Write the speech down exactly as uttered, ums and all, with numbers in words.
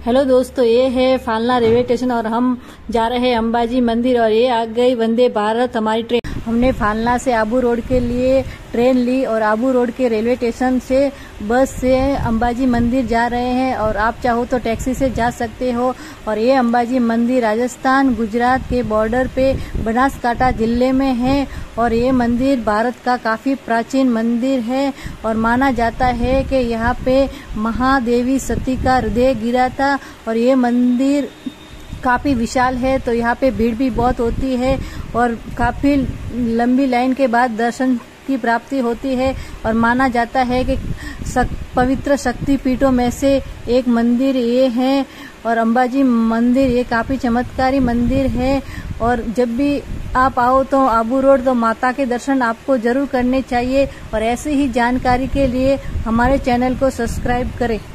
Hello दोस्तों, ये है फालना रेलवे स्टेशन और हम जा रहे हैं अंबाजी मंदिर। और ये आ गई वंदे भारत हमारी ट्रेन। हमने फालना से आबू रोड के लिए ट्रेन ली और आबू रोड के रेलवे स्टेशन से बस से अंबाजी मंदिर जा रहे हैं। और आप चाहो तो टैक्सी से जा सकते हो। और ये अंबाजी मंदिर राजस्थान गुजरात के बॉर्डर पे बनासकांठा जिले में है। और ये मंदिर भारत का काफी प्राचीन मंदिर है और माना जाता है कि यहाँ पे महादेवी सती का हृदय गिरा था। और ये मंदिर काफी विशाल है, तो यहाँ पे भीड़ भी बहुत होती है और काफी लंबी लाइन के बाद दर्शन की प्राप्ति होती है। और माना जाता है कि पवित्र शक्ति पीठों में से एक मंदिर ये है। और अंबाजी मंदिर ये काफी चमत्कारी मंदिर है। और जब भी आप आओ तो आबू रोड तो माता के दर्शन आपको जरूर करने चाहिए। और ऐसी ही जानकारी के लिए हमारे चैनल को सब्सक्राइब करें।